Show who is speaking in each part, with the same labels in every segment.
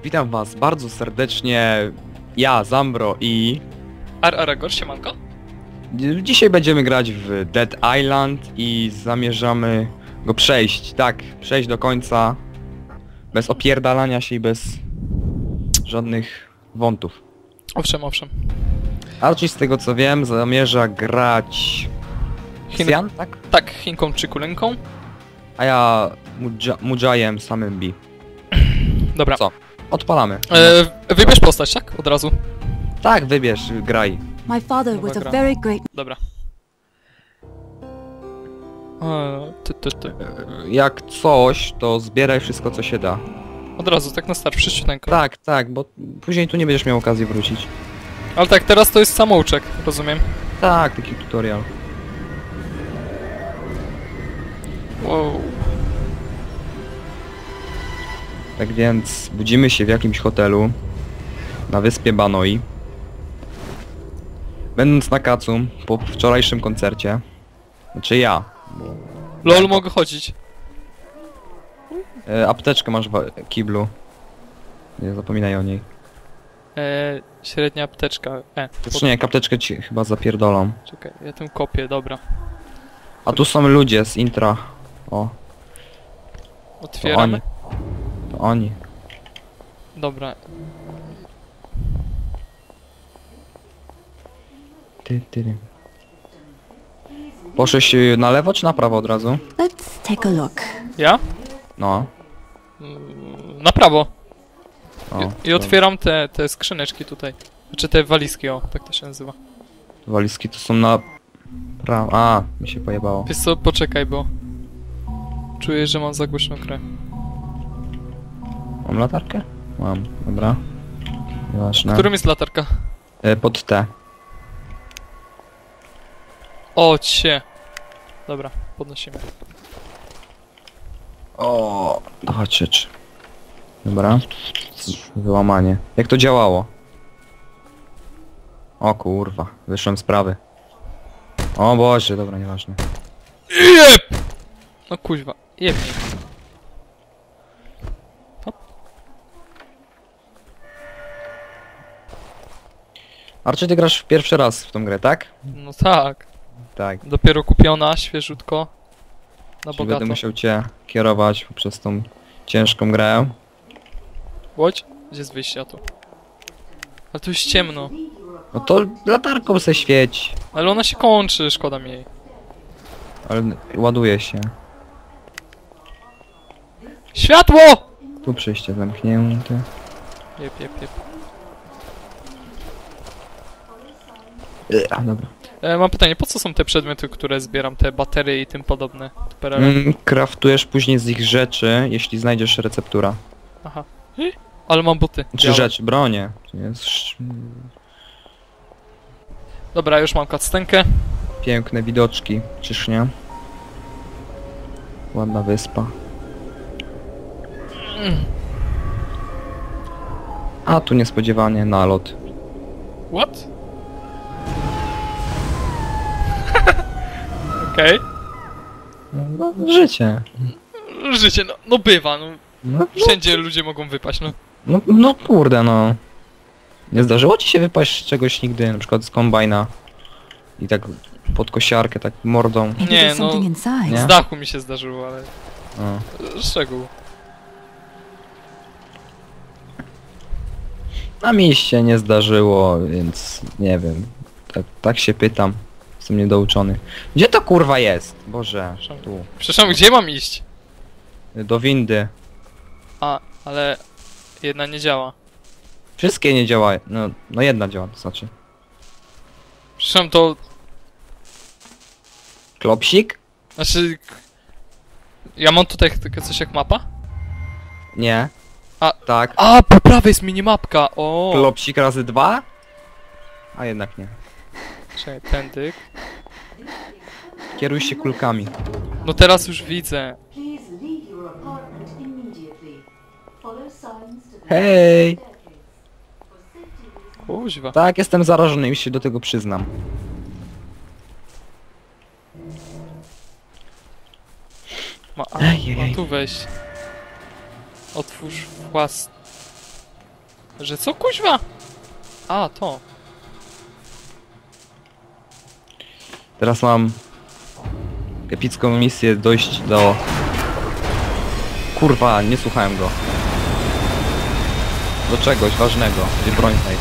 Speaker 1: Witam was bardzo serdecznie, ja, Zambro i...
Speaker 2: Aragor, siemanko.
Speaker 1: Dzisiaj będziemy grać w Dead Island i zamierzamy go przejść, tak, przejść do końca, bez opierdalania się i bez żadnych wątów.
Speaker 2: Owszem, owszem.
Speaker 1: Archie, z tego co wiem, zamierza grać... Xian, tak?
Speaker 2: Tak, Chinką czy Kulenką.
Speaker 1: A ja Mudżajem samym B.
Speaker 2: Dobra.
Speaker 1: Co? Odpalamy.
Speaker 2: Wybierz postać, tak? Od razu.
Speaker 1: Tak, wybierz, graj.
Speaker 3: My father was a very great...
Speaker 2: Dobra.
Speaker 1: Jak coś, to zbieraj wszystko co się da.
Speaker 2: Od razu, tak na start, wszyściuteńko.
Speaker 1: Tak, tak, bo później tu nie będziesz miał okazji wrócić.
Speaker 2: Ale tak, teraz to jest samouczek, rozumiem.
Speaker 1: Tak, taki tutorial.
Speaker 2: Wow.
Speaker 1: Tak więc budzimy się w jakimś hotelu na wyspie Banoi. Będąc na kacu po wczorajszym koncercie. Znaczy ja. Bo...
Speaker 2: LOL, mogę chodzić.
Speaker 1: Apteczkę masz w kiblu. Nie zapominaj o niej.
Speaker 2: Średnia apteczka.
Speaker 1: Znaczy nie, apteczkę ci chyba zapierdolą.
Speaker 2: Czekaj, ja tym kopię, dobra.
Speaker 1: A tu są ludzie z intra. O, to
Speaker 2: Otwieramy.
Speaker 1: oni. To oni.
Speaker 2: Dobra.
Speaker 1: Ty. Poszłeś na lewo czy na prawo od razu?
Speaker 3: Let's take a look.
Speaker 2: Ja?
Speaker 1: No.
Speaker 2: Na prawo.
Speaker 1: O,
Speaker 2: I otwieram te skrzyneczki tutaj. Znaczy te walizki, o, tak to się nazywa.
Speaker 1: walizki to są na prawo. A, mi się pojebało.
Speaker 2: Wiesz co, poczekaj, bo... Czuję, że mam za głośną grę.
Speaker 1: Mam latarkę? Mam, dobra. Nieważne.
Speaker 2: Którym jest latarka?
Speaker 1: Pod T.
Speaker 2: O, cie. Dobra, podnosimy.
Speaker 1: O, chodź. Dobra. Wyłamanie. Jak to działało? O kurwa, wyszłem z sprawy. O Boże, dobra, nieważne.
Speaker 2: Jeb! No kuźwa, jebnij. Hop.
Speaker 1: Archie, ty grasz pierwszy raz w tą grę, tak?
Speaker 2: No tak.
Speaker 1: Tak.
Speaker 2: Dopiero kupiona, świeżutko. Na
Speaker 1: Czyli
Speaker 2: bogato.
Speaker 1: będę musiał cię kierować poprzez tą ciężką grę.
Speaker 2: Łódź? Gdzie jest wyjście tu? Ale tu jest ciemno.
Speaker 1: No to latarką se świeć.
Speaker 2: Ale ona się kończy, szkoda mi jej.
Speaker 1: Ale ładuje się.
Speaker 2: Światło!
Speaker 1: Tu przejście zamknięte.
Speaker 2: Jep.
Speaker 1: Dobra.
Speaker 2: Mam pytanie, po co są te przedmioty, które zbieram? Te baterie i tym podobne? Te perele?
Speaker 1: Kraftujesz później z ich rzeczy, jeśli znajdziesz receptura.
Speaker 2: Aha. Ale mam buty.
Speaker 1: Czy
Speaker 2: białe.
Speaker 1: rzeczy, bronie. To jest
Speaker 2: Dobra, już mam cutscenkę.
Speaker 1: piękne widoczki, czyż nie? Ładna wyspa. A tu niespodziewanie nalot.
Speaker 2: What? Okej.
Speaker 1: No, życie.
Speaker 2: Życie, no bywa, no.
Speaker 1: No,
Speaker 2: Wszędzie ludzie mogą wypaść, no.
Speaker 1: no kurde no. Nie zdarzyło ci się wypaść z czegoś nigdy, na przykład z kombajna i tak pod kosiarkę, tak mordą.
Speaker 3: Maybe
Speaker 2: Nie,
Speaker 3: there's
Speaker 2: no.
Speaker 3: something inside.
Speaker 1: Nie?
Speaker 2: Z dachu mi się zdarzyło, ale...
Speaker 1: O.
Speaker 2: Szczegół.
Speaker 1: A mi się nie zdarzyło, więc nie wiem. Tak się pytam. Jestem niedouczony. Gdzie to kurwa jest? Boże, tu.
Speaker 2: Przepraszam, gdzie mam iść?
Speaker 1: Do windy.
Speaker 2: A, ale... Jedna nie działa.
Speaker 1: Wszystkie nie działają. No jedna działa, to znaczy.
Speaker 2: Przepraszam, to...
Speaker 1: Klopsik?
Speaker 2: Znaczy... Ja mam tutaj tylko coś jak mapa?
Speaker 1: Nie.
Speaker 2: A-
Speaker 1: Tak.
Speaker 2: A, po prawej jest minimapka, o.
Speaker 1: Klopsik razy 2? A jednak nie.
Speaker 2: Czekaj, pędyk.
Speaker 1: Kieruj się kulkami.
Speaker 2: No teraz już widzę.
Speaker 4: Please leave your apartment immediately. Follow signs to the
Speaker 1: Hej!
Speaker 2: Kuźwa.
Speaker 1: Tak, jestem zarażony i się do tego przyznam.
Speaker 2: Ma
Speaker 1: Ejej.
Speaker 2: tu wejść. Otwórz włas... Że co, kuźwa? A, to.
Speaker 1: Teraz mam epicką misję dojść do... Kurwa, nie słuchałem go. Do czegoś ważnego, gdzie broń znajdę.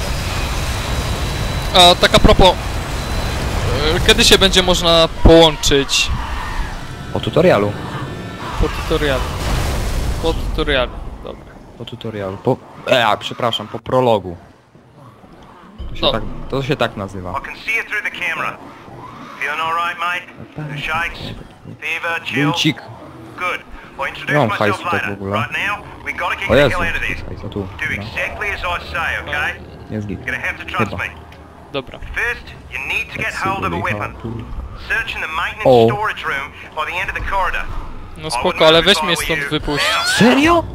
Speaker 2: A tak a propos. Kiedy się będzie można połączyć
Speaker 1: Po tutorialu.
Speaker 2: po tutorialu? Po tutorialu, dobra.
Speaker 1: Po tutorialu. Przepraszam, po prologu.
Speaker 2: No.
Speaker 1: To się tak nazywa.
Speaker 5: I can see you through the camera. Feeling alright, mate? No shakes? Fever? Chill?
Speaker 1: Buncik.
Speaker 5: Good. I'll introduce
Speaker 1: Nie mam
Speaker 5: myself
Speaker 1: hajsu tak w
Speaker 5: later.
Speaker 1: ogóle.
Speaker 5: Right now, we gotta kick
Speaker 1: O
Speaker 5: the
Speaker 1: Jezu,
Speaker 5: hell out of this.
Speaker 1: to tu.
Speaker 5: Do exactly as I say, okay?
Speaker 1: Jest git.
Speaker 5: You're gonna have to trust
Speaker 1: Chyba.
Speaker 5: me.
Speaker 2: Dobra.
Speaker 5: First, you need to get
Speaker 1: Let's
Speaker 5: hold of a
Speaker 1: see,
Speaker 5: weapon. Search in the maintenance
Speaker 1: O.
Speaker 5: storage room by the end of the corridor.
Speaker 2: No spoko, ale weź mnie stąd wypuść.
Speaker 1: Serio?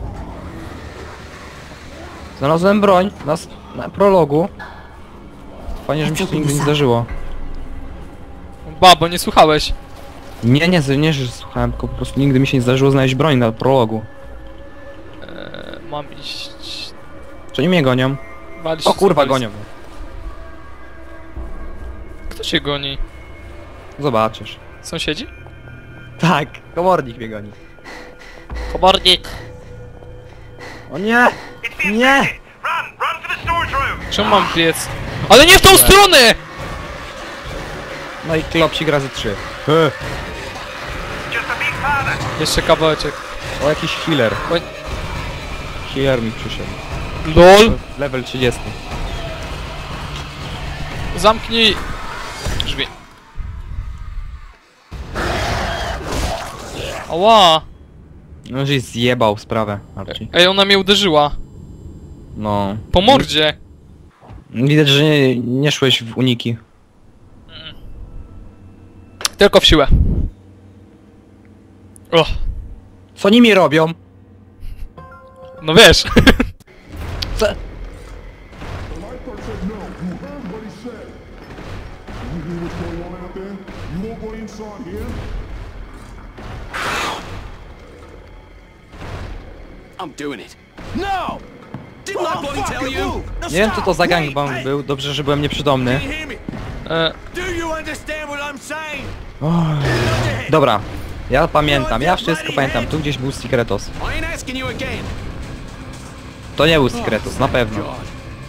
Speaker 1: Znalazłem broń na prologu. Fajnie, że mi się to nigdy nie zdarzyło.
Speaker 2: Ba, bo nie słuchałeś.
Speaker 1: Nie, że słuchałem, tylko po prostu nigdy mi się nie zdarzyło znaleźć broń na prologu.
Speaker 2: Mam iść...
Speaker 1: Czy oni mnie gonią?
Speaker 2: Walić
Speaker 1: O
Speaker 2: się
Speaker 1: kurwa,
Speaker 2: z walizą.
Speaker 1: gonią.
Speaker 2: Kto cię goni?
Speaker 1: Zobaczysz.
Speaker 2: Sąsiedzi?
Speaker 1: Tak, komornik mnie goni.
Speaker 2: Komornik!
Speaker 1: O nie! Nie!
Speaker 5: Run for the storage room!
Speaker 2: Czemu mam biec? Ale nie w tą stronę!
Speaker 1: No i klopsik razy 3.
Speaker 5: Just a bit farther.
Speaker 2: Jeszcze kawałeczek.
Speaker 1: O, jakiś healer.
Speaker 2: Oj.
Speaker 1: Healer mi przyszedł.
Speaker 2: LOL!
Speaker 1: Level 30.
Speaker 2: Zamknij drzwi. Ała!
Speaker 1: No, żeś zjebał sprawę, Archie.
Speaker 2: Ej, ona mnie uderzyła.
Speaker 1: No.
Speaker 2: Po mordzie.
Speaker 1: Widać, że nie szłeś w uniki.
Speaker 2: Tylko w siłę. O,
Speaker 1: Co nimi robią?
Speaker 2: no wiesz.
Speaker 1: Co?
Speaker 6: The lifeguard said no. You heard what he said. You hear what's going on out there? You won't go inside here?
Speaker 7: I'm doing it. No! Didn't I bloody tell you?
Speaker 1: Nie wiem, co to za gangbang był. Dobrze, że byłem nieprzytomny.
Speaker 7: Can you hear me? Do you understand what I'm saying?
Speaker 1: Dobra. Ja pamiętam, ja wszystko pamiętam. Tu gdzieś był Secretos.
Speaker 7: I ain't asking you again.
Speaker 1: To nie był Secretos, na pewno.
Speaker 7: God.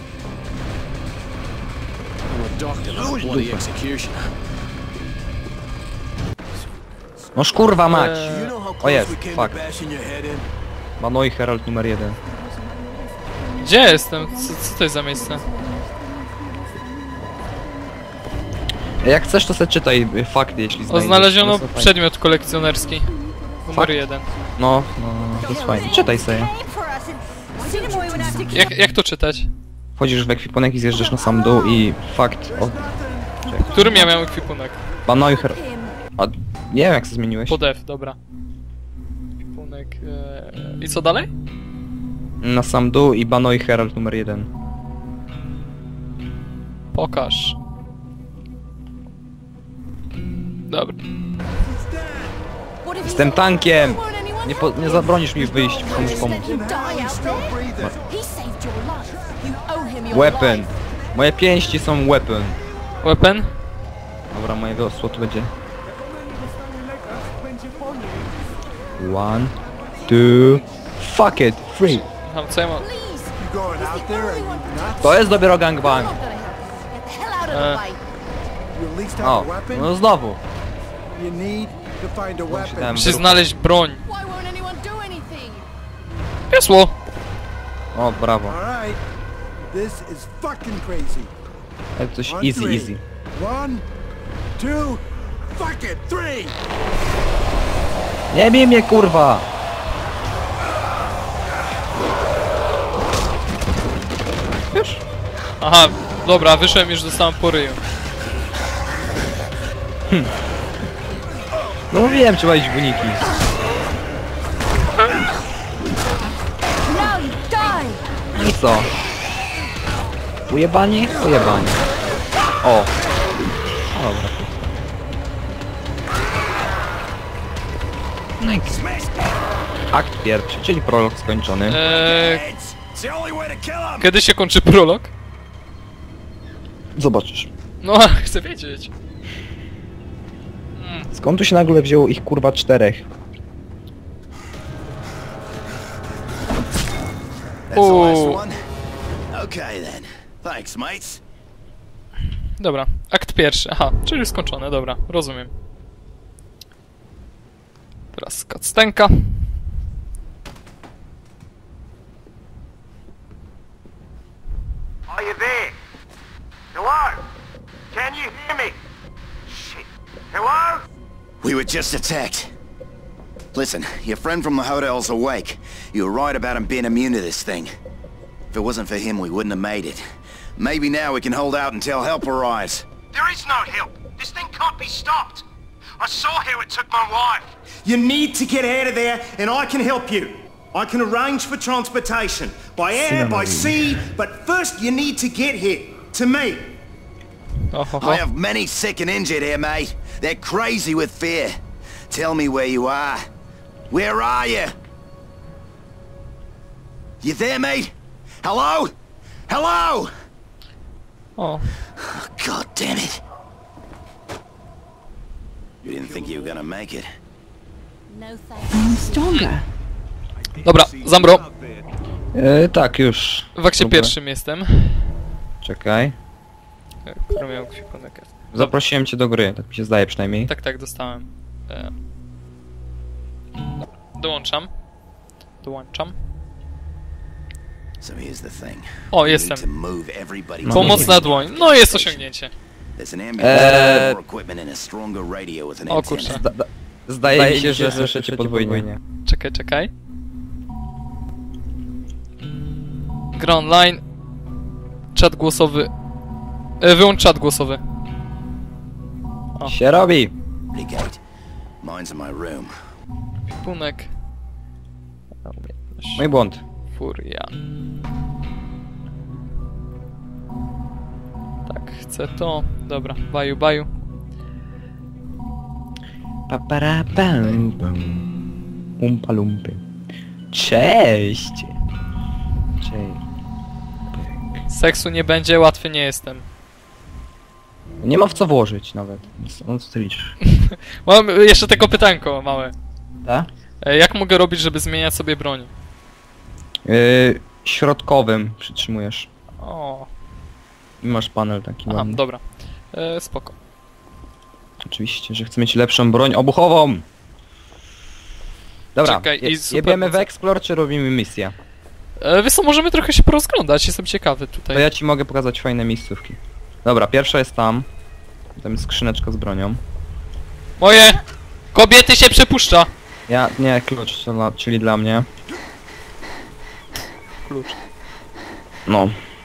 Speaker 7: I'm a doctor, not a bloody executioner.
Speaker 1: No szkurwa mać.
Speaker 7: You know how
Speaker 1: O
Speaker 7: close
Speaker 1: jest,
Speaker 7: we came
Speaker 1: fuck.
Speaker 7: to bashing your head in?
Speaker 1: Manoi Herald numer 1.
Speaker 2: Gdzie jestem? Co to jest za miejsce?
Speaker 1: Jak chcesz, to sobie czytaj fakty, jeśli znajdziesz.
Speaker 2: Znaleziono
Speaker 1: To są fajne.
Speaker 2: przedmiot kolekcjonerski. Numer
Speaker 1: Fakt?
Speaker 2: 1.
Speaker 1: No, to jest fajnie. Czytaj sobie.
Speaker 2: Jak to czytać?
Speaker 1: Wchodzisz w ekwipunek i zjeżdżasz na sam dół i fakt o...
Speaker 2: Którym ja miałem ekwipunek?
Speaker 1: Manoi Herald... A nie wiem, jak się zmieniłeś.
Speaker 2: Pod F, dobra. Ekwipunek... I co dalej?
Speaker 1: Na sam dół i Banoi Herald numer 1.
Speaker 2: Pokaż. Dobra.
Speaker 1: Jestem tankiem! Nie zabronisz mi wyjść, komuś pomóc. Weapon! Moje pięści są weapon.
Speaker 2: Weapon?
Speaker 1: Dobra, moje wiosło tu będzie. 1, 2, fuck it, 3.
Speaker 2: Aha, co ja mam?
Speaker 1: To jest dopiero gangbang.
Speaker 8: You at least have
Speaker 1: O,
Speaker 8: a weapon.
Speaker 1: no znowu.
Speaker 8: You need to find a weapon.
Speaker 2: Muszę znaleźć broń. Piesło!
Speaker 1: O, brawo.
Speaker 8: All right. This is fucking crazy.
Speaker 1: Ale coś
Speaker 8: On
Speaker 1: easy,
Speaker 8: three.
Speaker 1: easy.
Speaker 8: 1, 2, fuck it, 3.
Speaker 1: Nie bij mnie, kurwa! Już?
Speaker 2: Aha, dobra, wyszłem już dostałem po ryju.
Speaker 1: No mówiłem, trzeba iść w uniki. No i co? Ujebani? Ujebani. O! No dobra. No i akt pierwszy, czyli prolog skończony.
Speaker 7: It's the only way to kill him!
Speaker 2: Kiedy się kończy prolog?
Speaker 1: Zobaczysz.
Speaker 2: No, chcę wiedzieć.
Speaker 1: Skąd tu się nagle wzięło ich kurwa 4?
Speaker 7: That's the last
Speaker 2: Ooh.
Speaker 7: one? Okay then. Thanks, mates.
Speaker 2: Dobra, akt pierwszy. Aha, czyli skończone, dobra, rozumiem. Teraz cutscenka.
Speaker 5: Are you there? Hello? Can you hear me? Shit. Hello?
Speaker 7: We were just attacked. Listen, your friend from the hotel's awake. You were right about him being immune to this thing. If it wasn't for him, we wouldn't have made it. Maybe now we can hold out until help arrives.
Speaker 5: There is no help. This thing can't be stopped. I saw how it took my wife.
Speaker 9: You need to get out of there, and I can help you. I can arrange for transportation, by air, by sea, but first you need to get here, to me.
Speaker 7: I have many sick and injured here, mate. They're crazy with fear. Tell me where you are. Where are you? You there, mate? Hello? Hello?
Speaker 2: O,
Speaker 7: God damn it. You didn't think you were gonna make it.
Speaker 3: I'm stronger.
Speaker 2: dobra, Zambro,
Speaker 1: Tak, już.
Speaker 2: w akcie
Speaker 1: Dobra.
Speaker 2: pierwszym jestem.
Speaker 1: Czekaj.
Speaker 2: Który miał kwikunek.
Speaker 1: Zaprosiłem cię do gry, tak mi się zdaje przynajmniej.
Speaker 2: Tak, dostałem. Dołączam.
Speaker 7: So here's the thing.
Speaker 2: O,
Speaker 7: We
Speaker 2: jestem.
Speaker 7: need to move everybody.
Speaker 2: Pomocna dłoń. No, jest osiągnięcie.
Speaker 7: There's an ambulance for equipment and a stronger radio with an
Speaker 2: O
Speaker 7: antenna.
Speaker 2: kurczę.
Speaker 1: Zdaje mi się, że słyszę cię podwójnie.
Speaker 2: Czekaj. Gra online. Czat głosowy. Wyłącz czat głosowy.
Speaker 1: Się robi!
Speaker 7: Brigade. Mine's in my room.
Speaker 2: Punek.
Speaker 1: Mój błąd.
Speaker 2: Furia. Tak, chcę to. Dobra, baju.
Speaker 1: Paparapam. Umpa lumpy. Cześć! Cześć.
Speaker 2: Seksu nie będzie, łatwy nie jestem.
Speaker 1: Nie ma w co włożyć nawet. No co ty liczysz?
Speaker 2: Mam jeszcze tylko pytanko małe.
Speaker 1: Tak?
Speaker 2: Jak mogę robić, żeby zmieniać sobie broń?
Speaker 1: Środkowym przytrzymujesz.
Speaker 2: O,
Speaker 1: I masz panel taki
Speaker 2: aha,
Speaker 1: ładny.
Speaker 2: dobra. Spoko.
Speaker 1: Oczywiście, że chcę mieć lepszą broń obuchową! Dobra,
Speaker 2: Czekaj, i super
Speaker 1: jebiemy w
Speaker 2: moce.
Speaker 1: Explore, czy robimy misję?
Speaker 2: Wiesz co, możemy trochę się porozglądać, jestem ciekawy tutaj.
Speaker 1: To ja ci mogę pokazać fajne miejscówki. Dobra, pierwsza jest tam. Tam jest skrzyneczka z bronią.
Speaker 2: Moje! Kobiety się przepuszcza!
Speaker 1: Nie, klucz, czyli dla mnie.
Speaker 2: Klucz.
Speaker 1: No.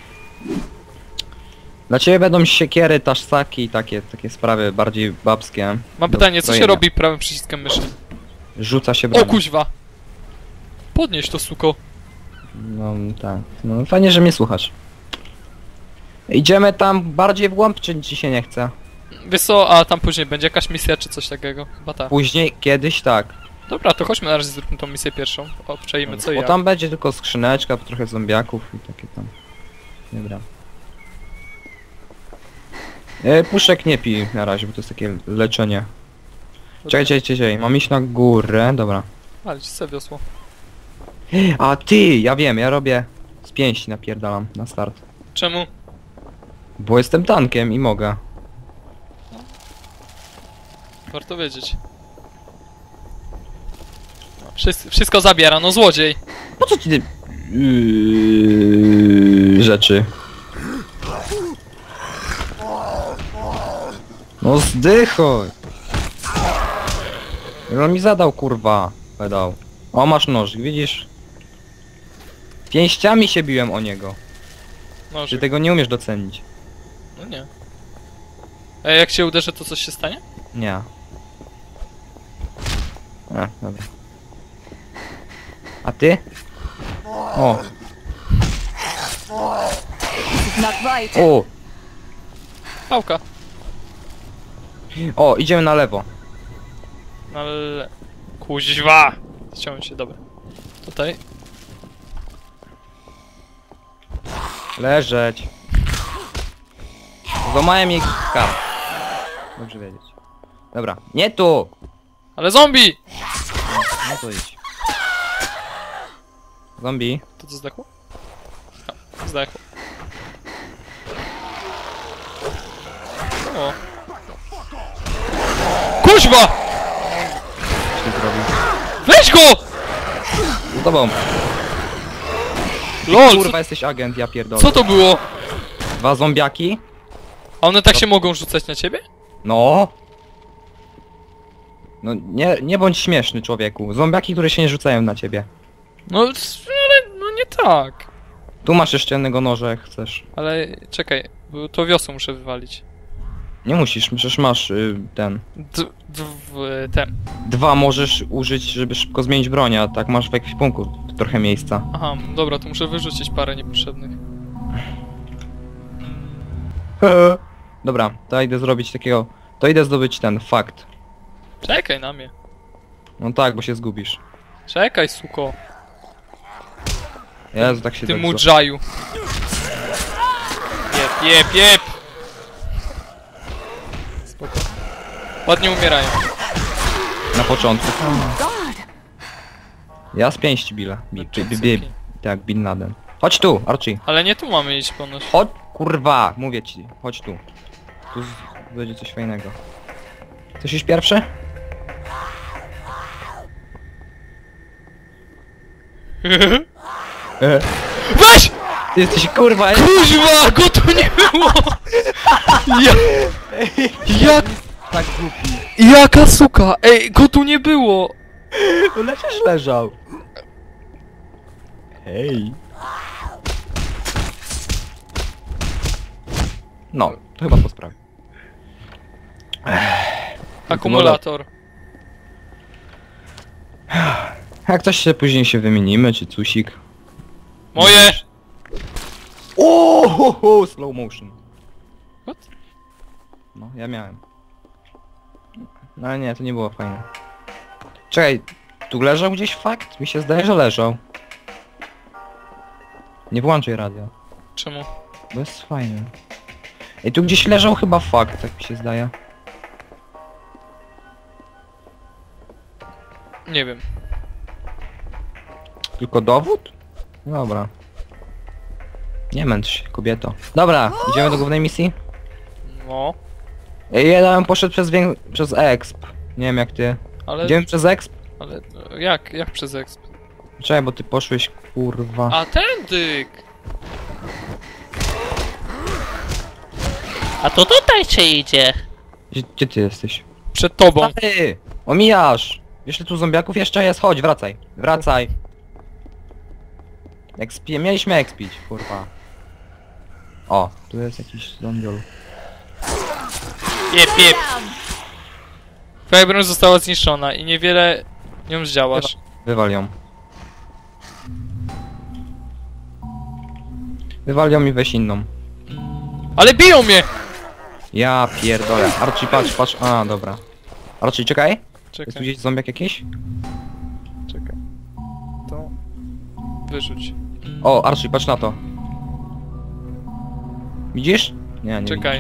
Speaker 1: Dla ciebie będą siekiery, taszsaki i takie sprawy bardziej babskie.
Speaker 2: Mam
Speaker 1: Do
Speaker 2: pytanie, co się
Speaker 1: strojenia.
Speaker 2: robi prawym przyciskiem myszy?
Speaker 1: Rzuca się broń.
Speaker 2: O kuźwa! Podnieś to, suko.
Speaker 1: No tak. No fajnie, że mnie słuchasz. Idziemy tam bardziej w głąb, czy ci się nie chce?
Speaker 2: Wiesz co, a tam później będzie jakaś misja czy coś takiego? Chyba tak.
Speaker 1: Później, kiedyś tak.
Speaker 2: Dobra, to chodźmy na razie zróbmy tą misję pierwszą. Obczajmy co i
Speaker 1: Bo
Speaker 2: jak.
Speaker 1: tam będzie tylko skrzyneczka, trochę zombiaków i takie tam. Dobra. Puszek nie pij na razie, bo to jest takie leczenie. Czekaj, mam iść na górę, dobra.
Speaker 2: Ale ci sobie wiosło.
Speaker 1: A ty, ja wiem, ja robię z pięści napierdalam na start.
Speaker 2: Czemu?
Speaker 1: Bo jestem tankiem i mogę.
Speaker 2: Warto wiedzieć. No, wszystko zabiera, no złodziej.
Speaker 1: Po co ci te... rzeczy? No zdychoj! On mi zadał, kurwa, pedał. O, masz nożyk, widzisz? Pięściami się biłem o niego.
Speaker 2: No,
Speaker 1: Ty tego nie umiesz docenić.
Speaker 2: no nie. A jak się uderzę, to coś się stanie?
Speaker 1: Nie. Dobra. A ty? O!
Speaker 3: Not right.
Speaker 1: O!
Speaker 2: Pałka.
Speaker 1: O, idziemy na lewo.
Speaker 2: No ale... Kuźwa! Chciałem się, dobra. Tutaj.
Speaker 1: Leżeć. Złamałem jej kark. Dobrze wiedzieć. Dobra, nie tu!
Speaker 2: Ale zombie!
Speaker 1: No to idź. Zombie.
Speaker 2: To co zdechło? No, zdechło. O. Kuźwa!
Speaker 1: Co ty zrobił?
Speaker 2: Weź go!
Speaker 1: Z tobą.
Speaker 2: LOL,
Speaker 1: Kurwa, jesteś agent, ja pierdolę.
Speaker 2: co to było?
Speaker 1: 2 zombiaki?
Speaker 2: A one tak się mogą rzucać na ciebie?
Speaker 1: No. No nie bądź śmieszny, człowieku. Zombiaki, które się nie rzucają na ciebie.
Speaker 2: No, ale no nie tak.
Speaker 1: Tu masz jeszcze jednego noża, jak chcesz.
Speaker 2: Ale czekaj, bo to wiosło muszę wywalić.
Speaker 1: Nie musisz, przecież masz ten.
Speaker 2: Ten.
Speaker 1: 2 możesz użyć, żeby szybko zmienić broń, a tak masz w ekwipunku trochę miejsca.
Speaker 2: Aha, dobra, to muszę wyrzucić parę niepotrzebnych.
Speaker 1: Dobra, to idę zrobić takiego... To idę zdobyć ten fakt.
Speaker 2: Czekaj na mnie.
Speaker 1: No tak, bo się zgubisz.
Speaker 2: Czekaj, suko.
Speaker 1: Jezu, tak się
Speaker 2: Ty
Speaker 1: tak
Speaker 2: mudżaju. Jep. Spoko. Ładnie umierają.
Speaker 1: Na początku. Ja z pięści Billa. Tak, Bin Laden. Chodź tu, Archie.
Speaker 2: Ale nie tu mamy iść ponoć.
Speaker 1: Chodź, kurwa, mówię ci. Chodź tu. Tu będzie coś fajnego. Chcesz iść pierwszy?
Speaker 2: Weź!
Speaker 1: Ty jesteś kurwa...
Speaker 2: Kuźwa, go tu nie było! Jak...
Speaker 1: Tak głupi.
Speaker 2: Jaka suka! Ej, go tu nie było!
Speaker 1: No leżysz leżał. Hej. No, to chyba po sprawie.
Speaker 2: Akumulator.
Speaker 1: Jak coś się później się wymienimy, czy cusik.
Speaker 2: Moje!
Speaker 1: Ohoho, slow motion.
Speaker 2: What?
Speaker 1: No, ja miałem. No ale nie, to nie było fajne. Czekaj, tu leżał gdzieś fakt? Mi się zdaje, że leżał. Nie włączaj radia,
Speaker 2: Czemu?
Speaker 1: bo jest fajne. Ej, tu gdzieś leżał chyba fakt, tak mi się zdaje.
Speaker 2: Nie wiem.
Speaker 1: Tylko dowód? Dobra. Nie męcz się, kobieto. Dobra, idziemy do głównej misji?
Speaker 2: No.
Speaker 1: Ej, ja bym poszedł przez exp. Nie wiem jak ty.
Speaker 2: Ale...
Speaker 1: Idziemy przez exp?
Speaker 2: Ale... Jak przez exp?
Speaker 1: Czekaj, bo ty poszłeś, kurwa.
Speaker 2: A tędyk!
Speaker 10: A to tutaj się idzie.
Speaker 1: Gdzie ty jesteś?
Speaker 2: Przed tobą.
Speaker 1: Ty! Omijasz! Wiesz, ile tu zombiaków jeszcze jest? Chodź, wracaj. Wracaj. Mieliśmy expić, kurwa. O, tu jest jakiś zombiol.
Speaker 2: Jep. Twoja broń została zniszczona i niewiele nią zdziałasz.
Speaker 1: Wywal ją. Wywal ją i weź inną.
Speaker 2: Ale biją mnie!
Speaker 1: Ja pierdolę. Archie, patrz. A, dobra. Archie, czekaj. Jest tu
Speaker 2: Czekaj,
Speaker 1: gdzieś zombiak jakiś?
Speaker 2: czekaj. To... Wyrzuć.
Speaker 1: O, Archie, patrz na to. Widzisz? Nie.
Speaker 2: Czekaj.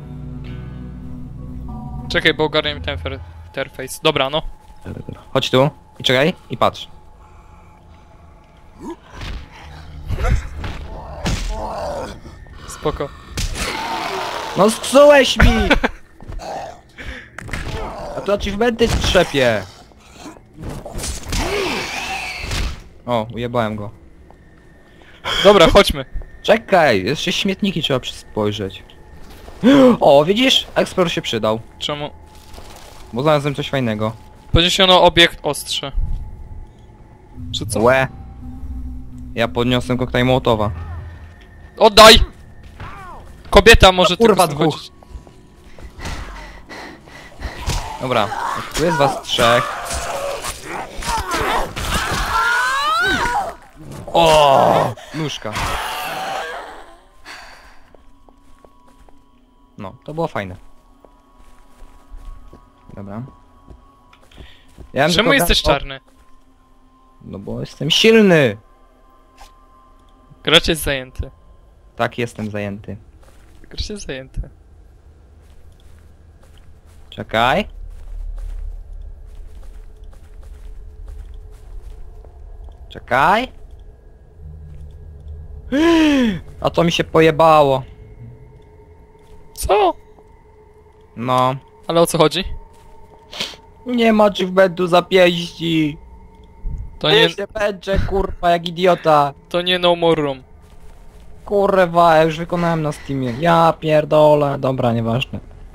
Speaker 2: Czekaj, bo ogarnię mi ten interface. Dobra, no.
Speaker 1: Chodź tu. I czekaj. I patrz.
Speaker 2: Spoko.
Speaker 1: No zepsułeś mi! A to achievementy strzepie. O, ujebałem go.
Speaker 2: Dobra, chodźmy.
Speaker 1: Czekaj, jeszcze śmietniki trzeba spojrzeć. O, widzisz? Eksplorer się przydał.
Speaker 2: Czemu?
Speaker 1: Bo znalazłem coś fajnego.
Speaker 2: Podniesiono obiekt ostrze. Czy co?
Speaker 1: Łe. Ja podniosłem koktajl Mołotowa.
Speaker 2: Oddaj! Kobieta może
Speaker 1: kurwa,
Speaker 2: tylko
Speaker 1: dwóch.
Speaker 2: schodzić.
Speaker 1: Dobra, tu jest was 3. O, nóżka. No, to było fajne. Dobra. Ja bym
Speaker 2: Czemu
Speaker 1: tylko
Speaker 2: jesteś
Speaker 1: dał-
Speaker 2: czarny?
Speaker 1: No bo jestem silny.
Speaker 2: Gracz jest zajęty.
Speaker 1: Tak, jestem zajęty.
Speaker 2: Grcie zajęty.
Speaker 1: Czekaj. Czekaj. A to mi się pojebało.
Speaker 2: Co?
Speaker 1: No.
Speaker 2: Ale o co chodzi?
Speaker 1: Nie ma achievementu za pięści.
Speaker 2: To
Speaker 1: Nie
Speaker 2: nie,
Speaker 1: się będzie, kurwa, jak idiota.
Speaker 2: to nie No More Room.
Speaker 1: Kurwa, ja już wykonałem na Steamie. Ja pierdolę. Dobra, nieważne.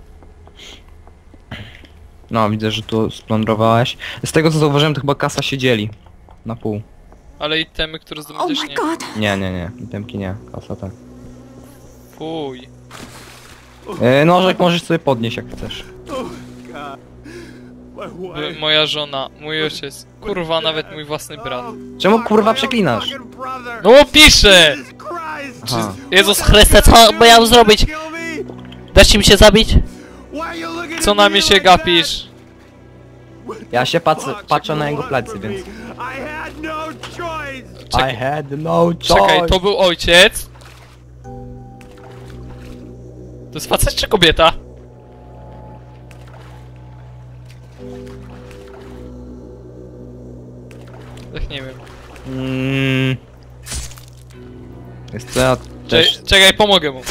Speaker 1: No, widzę, że tu splądrowałeś. Z tego co zauważyłem, to chyba kasa się dzieli. Na pół.
Speaker 2: Ale itemy, które
Speaker 3: Oh
Speaker 2: zdobędziesz,
Speaker 3: my
Speaker 2: nie.
Speaker 3: god.
Speaker 1: Nie. Itemki nie. Kasa tak.
Speaker 2: Fuj.
Speaker 1: Nożek możesz sobie podnieść jak chcesz.
Speaker 2: Moja żona, mój ojciec. Kurwa, nawet mój własny brat.
Speaker 1: Czemu kurwa przeklinasz?
Speaker 2: No bo pisze!
Speaker 1: Aha.
Speaker 2: Jezus Chryste, co by ja zrobić? Dasz mi się zabić? Co na mnie się gapisz?
Speaker 1: Ja się patrzę na jego plecy, więc...
Speaker 2: Czekaj.
Speaker 1: I had no choice.
Speaker 2: Czekaj, to był ojciec? To jest facet czy kobieta? Tak nie wiem.
Speaker 1: Jest co, ja też...
Speaker 2: Czekaj, pomogę mu.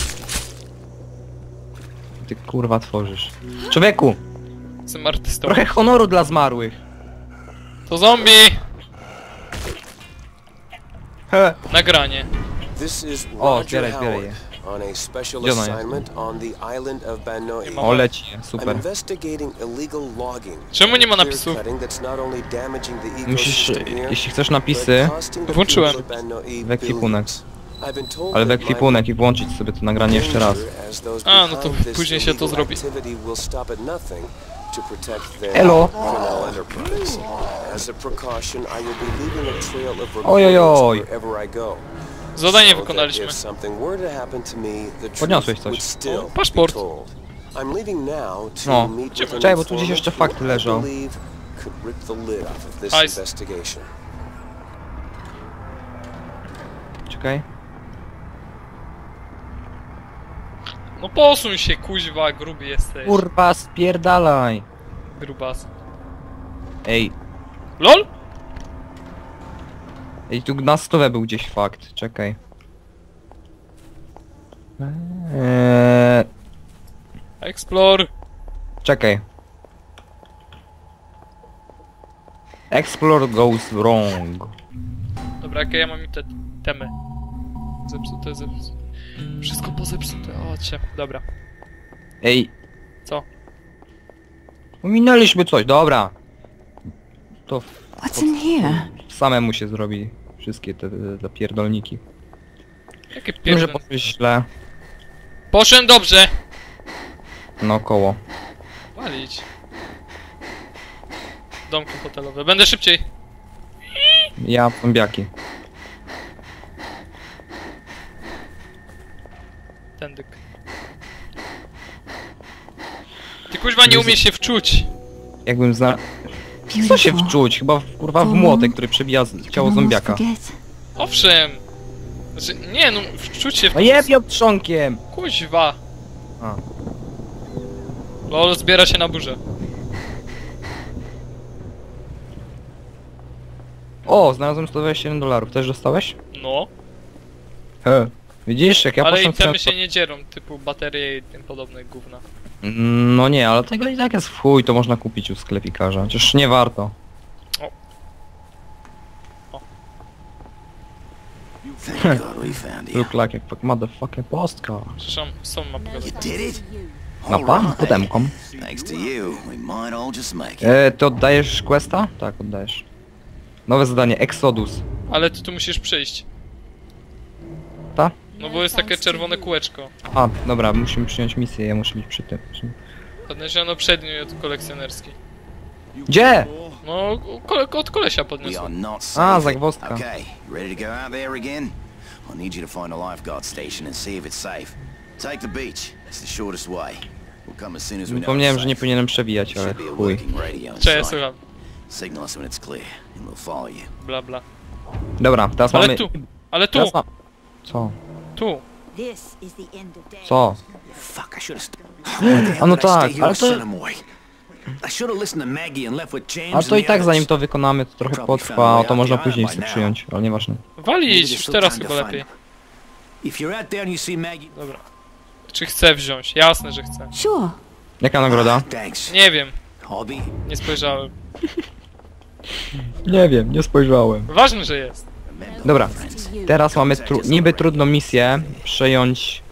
Speaker 1: Ty kurwa tworzysz. Człowieku!
Speaker 2: Jestem artystą.
Speaker 1: Trochę honoru dla zmarłych.
Speaker 2: To zombie!
Speaker 1: He.
Speaker 2: Nagranie.
Speaker 10: This is
Speaker 1: O,
Speaker 10: Roger
Speaker 1: zbieraj je.
Speaker 10: Howard on a special
Speaker 1: Gdzie ona jest?
Speaker 10: assignment on the island of Banoi.
Speaker 1: O, leci,
Speaker 10: I'm
Speaker 1: super.
Speaker 10: investigating illegal logging.
Speaker 2: Czemu nie ma
Speaker 10: Clear
Speaker 2: napisów?
Speaker 10: cutting that's not only damaging the
Speaker 1: Musisz,
Speaker 10: ecosystem here,
Speaker 1: jeśli chcesz
Speaker 10: but
Speaker 1: napisy,
Speaker 10: costing the
Speaker 2: Włączyłem.
Speaker 10: people of Banoi
Speaker 1: w ekwipunek.
Speaker 10: billions. I've been told
Speaker 1: Ale w
Speaker 10: that my
Speaker 1: ekwipunek i włączyć sobie to nagranie jeszcze raz.
Speaker 10: danger as those
Speaker 2: A, no to
Speaker 10: behind this
Speaker 2: później się to
Speaker 10: illegal
Speaker 2: zrobi.
Speaker 10: activity will stop at nothing to protect their
Speaker 1: Elo.
Speaker 10: criminal enterprise. As a precaution, I will be leaving a trail of
Speaker 1: Ojojoj.
Speaker 10: reports wherever I go.
Speaker 2: Zadanie
Speaker 10: So that
Speaker 2: wykonaliśmy.
Speaker 10: if something were to happen to me, the truth
Speaker 1: Podniosłeś coś.
Speaker 10: would still
Speaker 2: O, paszport.
Speaker 10: be told. I'm leaving now to
Speaker 1: No.
Speaker 10: meet with an
Speaker 1: Czekaj, bo tu gdzieś
Speaker 10: informant
Speaker 1: jeszcze
Speaker 10: who
Speaker 1: fakty
Speaker 10: I
Speaker 1: leżą.
Speaker 10: believe could rip the lid off of this
Speaker 2: Hajs.
Speaker 10: investigation.
Speaker 1: Czekaj.
Speaker 2: No posuń się, kuźwa, gruby jesteś.
Speaker 1: Kurwa, spierdalaj.
Speaker 2: Grubas.
Speaker 1: Ej,
Speaker 2: LOL?
Speaker 1: tu na stówę był gdzieś fakt, czekaj.
Speaker 2: Explore.
Speaker 1: Czekaj. Explore goes wrong.
Speaker 2: Dobra, jakie ja mam te temy? Zepsute. Wszystko pozepsute, o cię. Dobra.
Speaker 1: Ej.
Speaker 2: Co?
Speaker 1: Ominęliśmy coś, dobra. To
Speaker 3: What's in here?
Speaker 1: samemu się zrobi wszystkie te pierdolniki.
Speaker 2: Jakie
Speaker 1: Wiem, że
Speaker 2: pierdol...
Speaker 1: poszłeś źle.
Speaker 2: Poszedłem dobrze!
Speaker 1: No koło.
Speaker 2: Walić. Domki hotelowe. Będę szybciej.
Speaker 1: Ja zombiaki.
Speaker 2: Tędyk. Ty kuźwa nie umiesz się wczuć.
Speaker 1: Jakbym zna... Co się wczuć? Chyba kurwa w młotek, który przebija ciało zombiaka.
Speaker 2: Owszem. Znaczy, nie no, wczuć się w...
Speaker 1: No jebie trzonkiem!
Speaker 2: Kuźwa.
Speaker 1: A.
Speaker 2: LOL zbiera się na burzę.
Speaker 1: O, znalazłem $127. Też dostałeś?
Speaker 2: No.
Speaker 1: He. Widzisz, jak ja
Speaker 2: Ale
Speaker 1: poszłem
Speaker 2: itemy
Speaker 1: w
Speaker 2: się nie dzierą, typu baterie i tym podobne gówna.
Speaker 1: No nie, ale tego i tak jest w chuj, to można kupić u sklepikarza. Chociaż nie warto.
Speaker 7: Thank God we found you.
Speaker 1: Look like a motherfucking postcard.
Speaker 2: Przepraszam, są mapy.
Speaker 7: You did it?
Speaker 1: Na pan? Podemką.
Speaker 7: Thanks to you, we might all just make it.
Speaker 1: Ty oddajesz questa? Tak, oddajesz. Nowe zadanie, Exodus.
Speaker 2: Ale ty tu musisz przyjść.
Speaker 1: Ta?
Speaker 2: No bo jest takie czerwone kółeczko.
Speaker 1: A, dobra, musimy przyjąć misję, ja muszę być przy tym.
Speaker 2: Podniesiano przedmiot kolekcjonerski.
Speaker 1: Gdzie?
Speaker 2: No, od kolesia
Speaker 7: We
Speaker 2: podniosło.
Speaker 7: are not
Speaker 1: A,
Speaker 7: safe.
Speaker 1: zagwozdka.
Speaker 7: Okay, ready to go out there again? I need you to find a lifeguard station and see if it's safe. Take the beach. It's the shortest way. We'll come as soon as we know
Speaker 1: Zapomniałem,
Speaker 7: it's
Speaker 1: że nie
Speaker 7: safe.
Speaker 1: powinienem przewijać, ale
Speaker 7: Should be a
Speaker 1: chuj.
Speaker 7: working radio
Speaker 2: Cześć,
Speaker 7: inside.
Speaker 2: słucham.
Speaker 7: Signal us when it's clear, and we'll follow you.
Speaker 2: Bla bla.
Speaker 1: Dobra, teraz
Speaker 2: Ale
Speaker 1: mamy...
Speaker 2: tu! Ale tu!
Speaker 1: Teraz ma... Co?
Speaker 2: Tu.
Speaker 3: This is the end of days.
Speaker 1: Co?
Speaker 7: Fuck, I should
Speaker 1: A no tak, ale to...
Speaker 7: I should have listened to Maggie and left with James.
Speaker 1: A to i tak zanim to wykonamy, to trochę potrwa, a to można później sobie przyjąć, ale nieważne.
Speaker 2: Walić, już teraz chyba lepiej.
Speaker 7: If you're out there and you see Maggie...
Speaker 2: Dobra. Czy chcę wziąć? Jasne, że chcę.
Speaker 3: Sure.
Speaker 1: Jaka nagroda?
Speaker 7: Thanks.
Speaker 2: Nie wiem.
Speaker 7: Hobby.
Speaker 2: Nie spojrzałem.
Speaker 1: Nie wiem, nie spojrzałem.
Speaker 2: Ważne, że jest.
Speaker 1: Dobra, teraz mamy niby trudną misję przejąć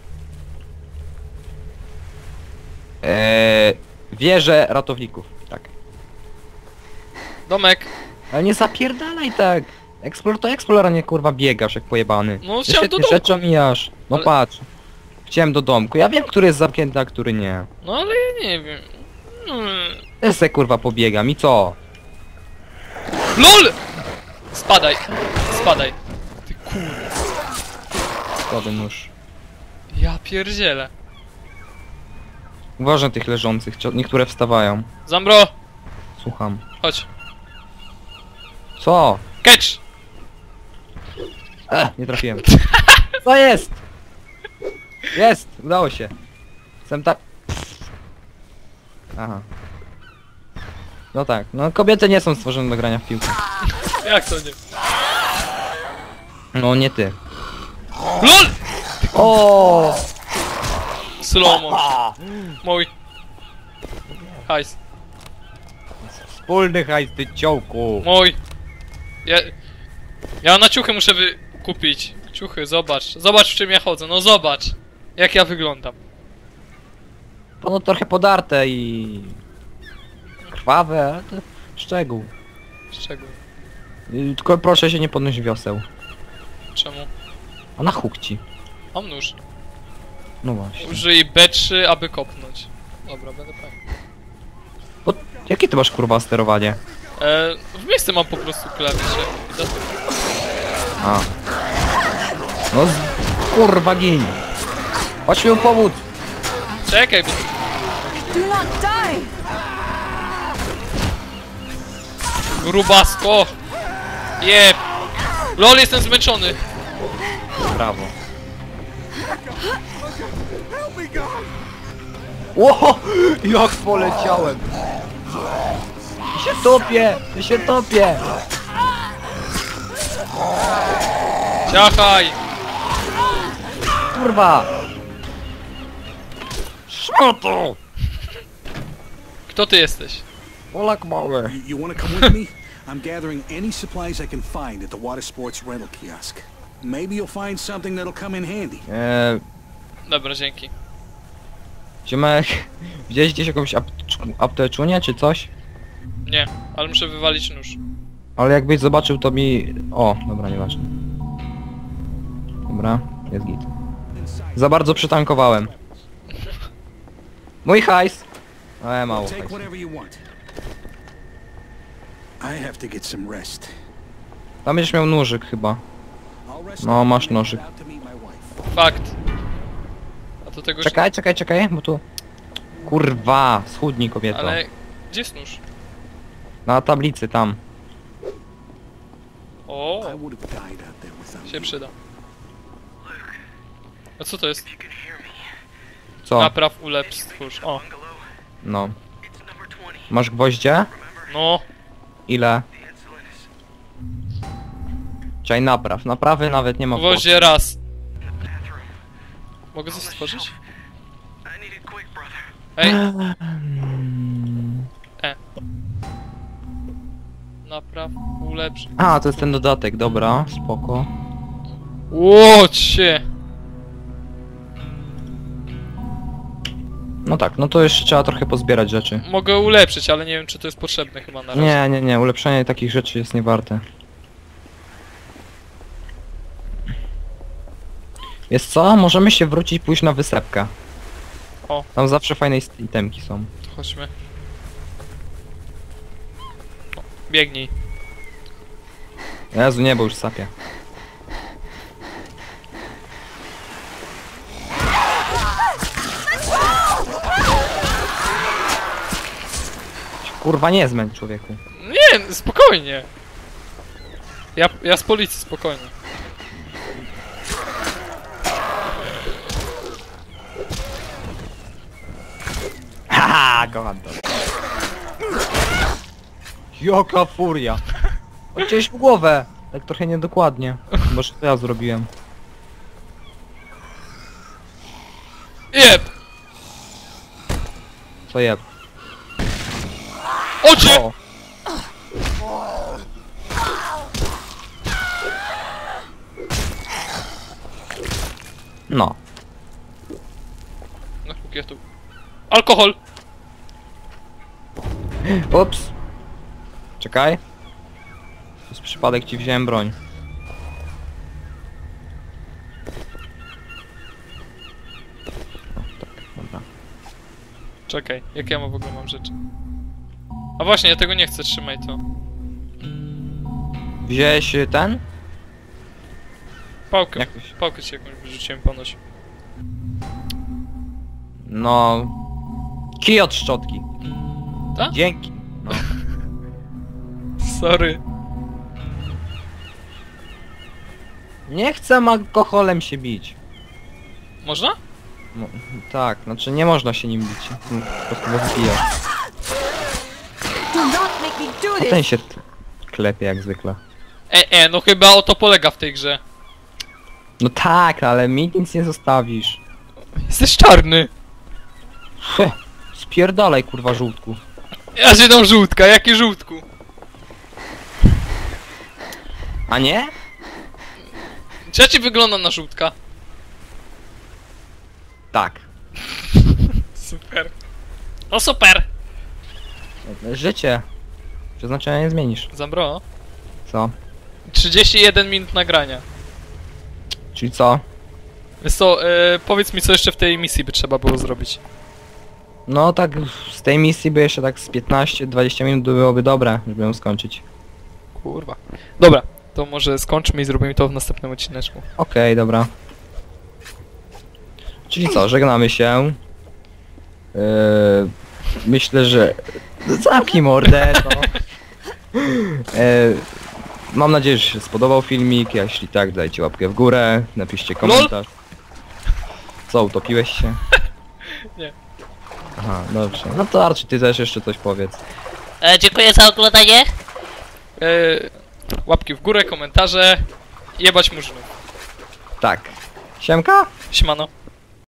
Speaker 1: wieżę ratowników, tak.
Speaker 2: Domek.
Speaker 1: Ale nie zapierdalaj tak! Explore, a nie kurwa biegasz jak pojebany.
Speaker 2: No chciałem do domku.
Speaker 1: Rzeczy omijasz. No
Speaker 2: Ale...
Speaker 1: patrz. Chciałem do domku, ja wiem, który jest zamknięty, a który nie.
Speaker 2: No ale ja nie wiem.
Speaker 1: Ja se kurwa pobiegam i co?
Speaker 2: LOL! Spadaj. Spadaj. Ty kurwa.
Speaker 1: Słaby nóż.
Speaker 2: Ja pierdzielę.
Speaker 1: Uważaj na tych leżących, niektóre wstawają.
Speaker 2: Zambro!
Speaker 1: Słucham.
Speaker 2: Chodź.
Speaker 1: Co?
Speaker 2: Catch!
Speaker 1: Nie trafiłem. Co jest? Jest! Udało się. Jestem tak... Aha. No tak, no kobiety nie są stworzone do grania w piłkę.
Speaker 2: Jak to nie?
Speaker 1: No nie ty.
Speaker 2: LOL!
Speaker 1: O!
Speaker 2: Slomo. Mój. Hajs.
Speaker 1: Wspólny hajs, ty ciołku.
Speaker 2: Mój. Ja na ciuchy muszę kupić. Ciuchy, zobacz. Zobacz w czym ja chodzę, no zobacz. Jak ja wyglądam.
Speaker 1: No trochę podarte i... krwawe, ale to szczegół.
Speaker 2: Szczegół.
Speaker 1: Tylko proszę się nie podnosić wioseł.
Speaker 2: Czemu?
Speaker 1: A na huk ci.
Speaker 2: Mam nóż.
Speaker 1: No właśnie.
Speaker 2: Użyj B3, aby kopnąć. Dobra, będę pewien.
Speaker 1: Bo, jakie ty masz kurwa sterowanie?
Speaker 2: W miejscu mam po prostu klawisze.
Speaker 1: A. No kurwa gin. Chodź mi pomóc.
Speaker 2: Czekaj, bo...
Speaker 3: Do not die.
Speaker 2: Grubasko! Jeb! LOL, jestem zmęczony!
Speaker 1: Brawo. Ło! Jak poleciałem! Ja się topię! Ja się topię!
Speaker 2: Ciachaj!
Speaker 1: Kurwa! Szmato!
Speaker 2: Kto ty jesteś?
Speaker 1: Polak mały.
Speaker 8: You want to come with me? I'm gathering any supplies I can find at the water sports rental kiosk. Maybe you'll find something that'll come in handy.
Speaker 2: Dobra, dzięki.
Speaker 1: Ziomek, widziałeś gdzieś jakąś apteczunię czy coś?
Speaker 2: Nie, ale muszę wywalić nóż.
Speaker 1: Ale jakbyś zobaczył to mi... O, dobra, nieważne. Dobra, jest git. Za bardzo przytankowałem. Mój hajs! Mało
Speaker 8: Take
Speaker 1: hajsu.
Speaker 8: whatever you want. I have to get some rest.
Speaker 1: Tam będziesz miał nóżyk chyba.
Speaker 8: I'll rest
Speaker 1: No,
Speaker 8: up
Speaker 1: masz
Speaker 8: and
Speaker 1: nożyk.
Speaker 8: out to meet my wife.
Speaker 2: Fakt. A to tego
Speaker 1: Czekaj, bo tu... Kurwa, schudnij kobieto.
Speaker 2: Ale... Gdzie jest nóż?
Speaker 1: Na tablicy, tam.
Speaker 2: O,
Speaker 8: I would have died out there without
Speaker 2: się
Speaker 8: you.
Speaker 2: przyda. A co to jest?
Speaker 1: Co?
Speaker 2: Napraw, ulepsz, stwórz. O,
Speaker 1: No. Masz gwoździe?
Speaker 2: no.
Speaker 1: Ile? Czekaj, napraw. Naprawy nawet nie ma.
Speaker 2: Gwoździe raz. Mogę coś stworzyć? Ej. Napraw, ulepsz.
Speaker 1: A, to jest ten dodatek, dobra, spoko.
Speaker 2: Łocie!
Speaker 1: No tak, no to jeszcze trzeba trochę pozbierać rzeczy.
Speaker 2: Mogę ulepszyć, ale nie wiem czy to jest potrzebne chyba na razie.
Speaker 1: Nie, ulepszenie takich rzeczy jest niewarte. Wiesz co? Możemy się wrócić, pójść na wysepkę.
Speaker 2: O.
Speaker 1: Tam zawsze fajne itemki są.
Speaker 2: Chodźmy. O, biegnij.
Speaker 1: Jezu, nie, bo już sapie. Kurwa, nie zmęcz, człowieku.
Speaker 2: Nie, spokojnie. Ja z policji, spokojnie.
Speaker 1: Jaka ładna. Jaka furia. Chciałeś w głowę. Tak trochę niedokładnie. Może to ja zrobiłem.
Speaker 2: Jeb!
Speaker 1: Co jeb?
Speaker 2: Ocie!
Speaker 1: O. No.
Speaker 2: No ja tu. Alkohol!
Speaker 1: Ups. Czekaj. Przez przypadek ci wziąłem broń. O, tak, dobra.
Speaker 2: Czekaj, jak ja w ogóle mam rzeczy? A właśnie, ja tego nie chcę, trzymaj to.
Speaker 1: Wziąłeś ten?
Speaker 2: Pałkę,
Speaker 1: Jakoś.
Speaker 2: pałkę ci jakąś wyrzuciłem ponoć.
Speaker 1: No... Kij od szczotki.
Speaker 2: Tak?
Speaker 1: Dzięki. No.
Speaker 2: Sorry.
Speaker 1: Nie chcę alkoholem się bić.
Speaker 2: Można?
Speaker 1: No, tak, znaczy nie można się nim bić. Po prostu go wypijasz.
Speaker 3: Do not make me do
Speaker 1: A
Speaker 3: this!
Speaker 1: ten się klepie jak zwykle.
Speaker 2: No chyba o to polega w tej grze.
Speaker 1: No tak, ale mi nic nie zostawisz.
Speaker 2: Jesteś czarny!
Speaker 1: Spierdalaj kurwa żółtku.
Speaker 2: Ja się dam żółtka, jaki żółtku?
Speaker 1: A nie?
Speaker 2: Czy ja ci wyglądam na żółtka?
Speaker 1: Tak.
Speaker 2: Super. No super!
Speaker 1: Życie. Przeznaczenia nie zmienisz.
Speaker 2: Zambro,
Speaker 1: Co?
Speaker 2: 31 minut nagrania.
Speaker 1: Czyli co?
Speaker 2: Wiesz co, powiedz mi co jeszcze w tej misji by trzeba było zrobić.
Speaker 1: No tak z tej misji by jeszcze tak z 15-20 minut byłoby dobre, żeby ją skończyć.
Speaker 2: Kurwa. Dobra, to może skończmy i zrobimy to w następnym odcineczku.
Speaker 1: Okej, dobra. Czyli co, żegnamy się. Myślę, że... Zamknij mordę, no. Mam nadzieję, że się spodobał filmik, a jeśli tak, dajcie łapkę w górę, napiszcie komentarz. Co, utopiłeś się?
Speaker 2: Nie.
Speaker 1: Aha, dobrze. No to Archie, ty też jeszcze coś powiedz.
Speaker 2: Dziękuję za oglądanie. Łapki w górę, komentarze. Jebać murzynów.
Speaker 1: Tak. Siemka?
Speaker 2: Siemano.